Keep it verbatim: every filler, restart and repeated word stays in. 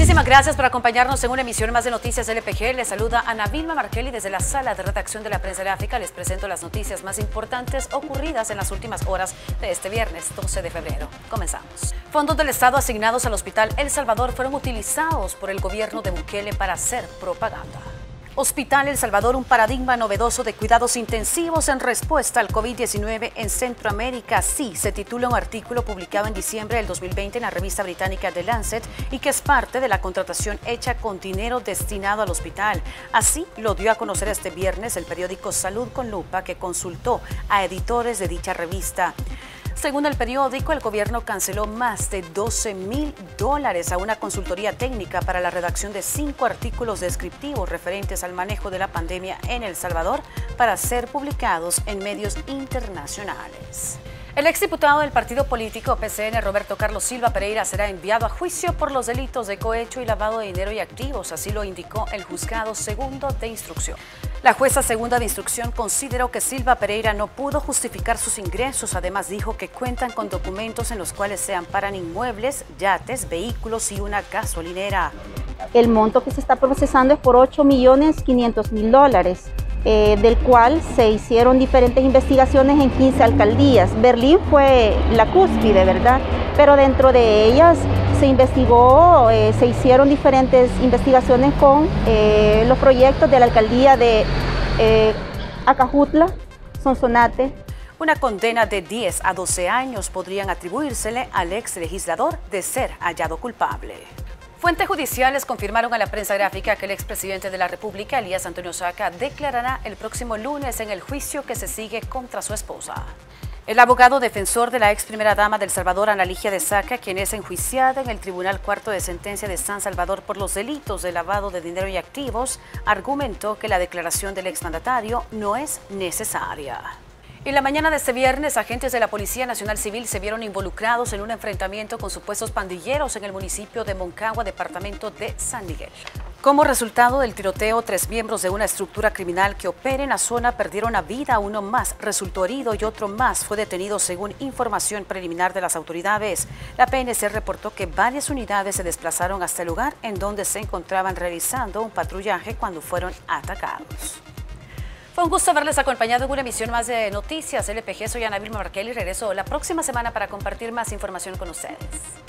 Muchísimas gracias por acompañarnos en una emisión más de Noticias L P G. Les saluda Ana Vilma Markelly desde la sala de redacción de la Prensa Gráfica. Les presento las noticias más importantes ocurridas en las últimas horas de este viernes doce de febrero. Comenzamos. Fondos del Estado asignados al Hospital El Salvador fueron utilizados por el gobierno de Bukele para hacer propaganda. Hospital El Salvador, un paradigma novedoso de cuidados intensivos en respuesta al COVID diecinueve en Centroamérica. Sí, se titula un artículo publicado en diciembre del dos mil veinte en la revista británica The Lancet y que es parte de la contratación hecha con dinero destinado al hospital. Así lo dio a conocer este viernes el periódico Salud con Lupa, que consultó a editores de dicha revista. Según el periódico, el gobierno canceló más de doce mil dólares a una consultoría técnica para la redacción de cinco artículos descriptivos referentes al manejo de la pandemia en El Salvador para ser publicados en medios internacionales. El exdiputado del partido político P C N, Roberto Carlos Silva Pereira, será enviado a juicio por los delitos de cohecho y lavado de dinero y activos, así lo indicó el juzgado segundo de instrucción. La jueza segunda de instrucción consideró que Silva Pereira no pudo justificar sus ingresos. Además dijo que cuentan con documentos en los cuales se amparan inmuebles, yates, vehículos y una gasolinera. El monto que se está procesando es por ocho millones quinientos mil dólares, eh, del cual se hicieron diferentes investigaciones en quince alcaldías. Berlín fue la cúspide, ¿verdad? Pero dentro de ellas se investigó, eh, se hicieron diferentes investigaciones con eh, los proyectos de la alcaldía de eh, Acajutla, Sonsonate. Una condena de diez a doce años podrían atribuírsele al ex legislador de ser hallado culpable. Fuentes judiciales confirmaron a la Prensa Gráfica que el expresidente de la República, Elías Antonio Saca, declarará el próximo lunes en el juicio que se sigue contra su esposa. El abogado defensor de la ex primera dama de El Salvador, Ana Ligia de Saca, quien es enjuiciada en el Tribunal Cuarto de Sentencia de San Salvador por los delitos de lavado de dinero y activos, argumentó que la declaración del exmandatario no es necesaria. Y la mañana de este viernes, agentes de la Policía Nacional Civil se vieron involucrados en un enfrentamiento con supuestos pandilleros en el municipio de Moncagua, departamento de San Miguel. Como resultado del tiroteo, tres miembros de una estructura criminal que opera en la zona perdieron la vida. Uno más resultó herido y otro más fue detenido según información preliminar de las autoridades. La P N C reportó que varias unidades se desplazaron hasta el lugar en donde se encontraban realizando un patrullaje cuando fueron atacados. Fue un gusto haberles acompañado en una emisión más de Noticias L P G. Soy Ana Vilma Markelly y regreso la próxima semana para compartir más información con ustedes.